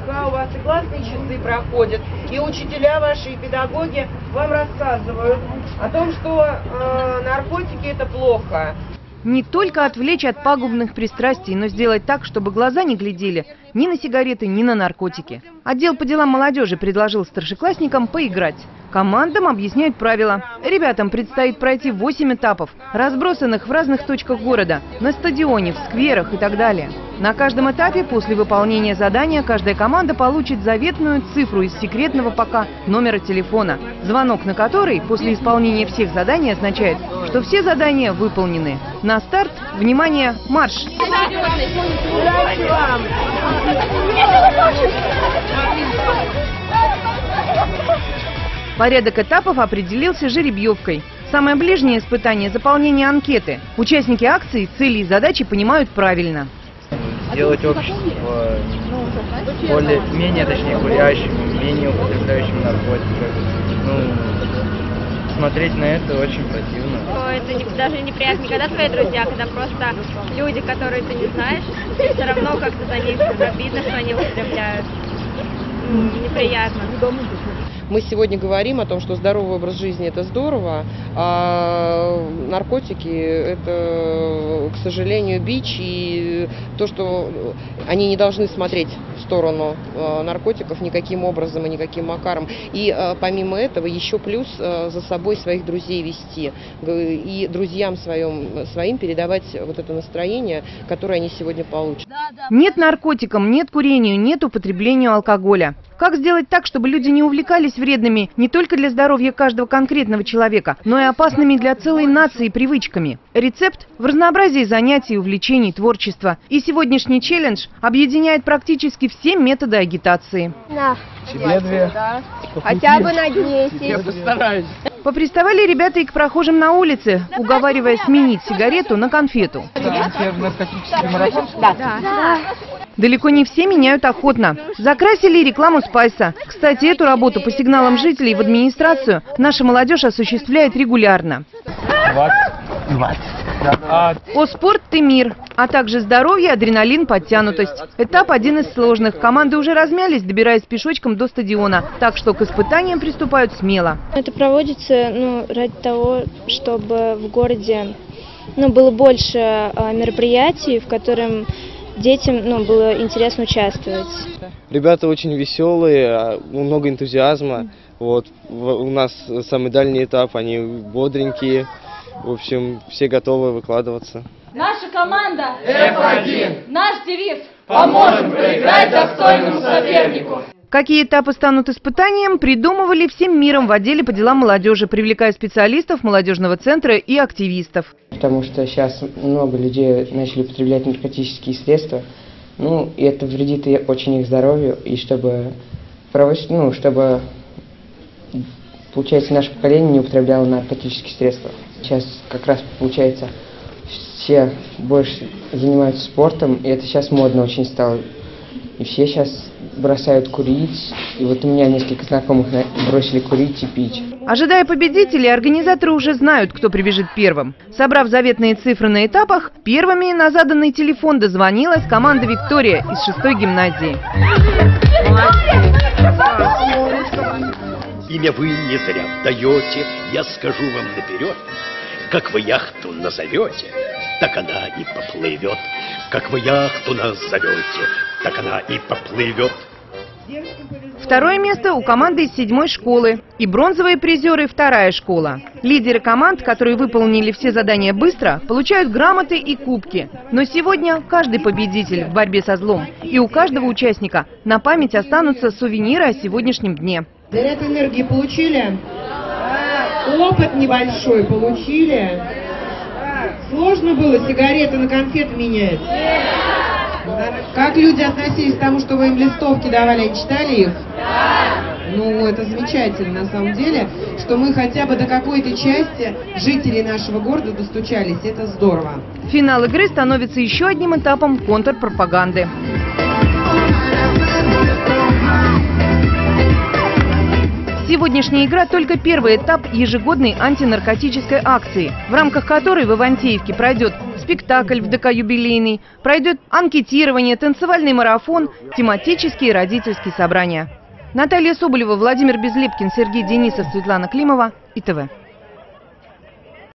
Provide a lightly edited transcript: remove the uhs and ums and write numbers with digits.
наверняка у вас и классные часы проходят, и учителя ваши, и педагоги вам рассказывают о том, что наркотики – это плохо. Не только отвлечь от пагубных пристрастий, но сделать так, чтобы глаза не глядели ни на сигареты, ни на наркотики. Отдел по делам молодежи предложил старшеклассникам поиграть. Командам объясняют правила. Ребятам предстоит пройти 8 этапов, разбросанных в разных точках города, на стадионе, в скверах и так далее. На каждом этапе после выполнения задания каждая команда получит заветную цифру из секретного пока номера телефона, звонок на который после исполнения всех заданий означает, что все задания выполнены. На старт, внимание, марш! Удачи вам! Порядок этапов определился жеребьевкой. Самое ближнее испытание – заполнение анкеты. Участники акции цели и задачи понимают правильно. Сделать общество менее курящим, менее употребляющим наркотики. Смотреть на это очень противно. Это даже неприятно, когда твои друзья, когда просто люди, которые ты не знаешь, все равно как-то за них обидно, что они употребляют. Неприятно. Мы сегодня говорим о том, что здоровый образ жизни – это здорово, а наркотики – это, к сожалению, бич, и то, что они не должны смотреть в сторону наркотиков никаким образом и никаким макаром. И помимо этого еще плюс за собой своих друзей вести и друзьям своим передавать вот это настроение, которое они сегодня получат. Нет наркотикам, нет курению, нет употреблению алкоголя. Как сделать так, чтобы люди не увлекались вредными не только для здоровья каждого конкретного человека, но и опасными для целой нации привычками? Рецепт в разнообразии занятий, увлечений, творчества. И сегодняшний челлендж объединяет практически все методы агитации. На. Себе 2. Хотя бы на 10. Я постараюсь. Поприставали ребята и к прохожим на улице, уговаривая сменить сигарету на конфету. Наркотический марафон? Да. Далеко не все меняют охотно. Закрасили рекламу спайса. Кстати, эту работу по сигналам жителей в администрацию наша молодежь осуществляет регулярно. 20. О спорт ты мир, а также здоровье, адреналин, подтянутость. Этап один из сложных. Команды уже размялись, добираясь пешочком до стадиона. Так что к испытаниям приступают смело. Это проводится ради того, чтобы в городе было больше мероприятий, в котором детям было интересно участвовать. Ребята очень веселые, много энтузиазма. У нас самый дальний этап, они бодренькие. В общем, все готовы выкладываться. Наша команда F1. Наш девиз Поможем проиграть достойному сопернику. Какие этапы станут испытанием, придумывали всем миром в отделе по делам молодежи, привлекая специалистов молодежного центра и активистов. Потому что сейчас много людей начали употреблять наркотические средства, и это вредит очень их здоровью, и чтобы получается, наше поколение не употребляло наркотические средства. Сейчас как раз получается все больше занимаются спортом, и это сейчас модно очень стало. И все сейчас бросают курить. И вот у меня несколько знакомых бросили курить и пить. Ожидая победителей, организаторы уже знают, кто прибежит первым. Собрав заветные цифры на этапах, первыми на заданный телефон дозвонилась команда «Виктория» из 6-й гимназии. Имя вы не зря даете, я скажу вам наперед. Как вы яхту назовете, так она и поплывет. Как вы яхту назовете, так она и поплывет. Второе место у команды из 7-й школы. И бронзовые призеры – 2-я школа. Лидеры команд, которые выполнили все задания быстро, получают грамоты и кубки. Но сегодня каждый победитель в борьбе со злом. И у каждого участника на память останутся сувениры о сегодняшнем дне. Заряд энергии получили? Опыт небольшой получили? Сложно было сигареты на конфеты менять? Как люди относились к тому, что вы им листовки давали, читали их? Это замечательно на самом деле, что мы хотя бы до какой-то части жителей нашего города достучались. Это здорово. Финал игры становится еще одним этапом контрпропаганды. Сегодняшняя игра – только первый этап ежегодной антинаркотической акции, в рамках которой в Ивантеевке пройдет спектакль в ДК «Юбилейный», пройдет анкетирование, танцевальный марафон, тематические родительские собрания. Наталья Соболева, Владимир Безлепкин, Сергей Денисов, Светлана Климова, ИТВ.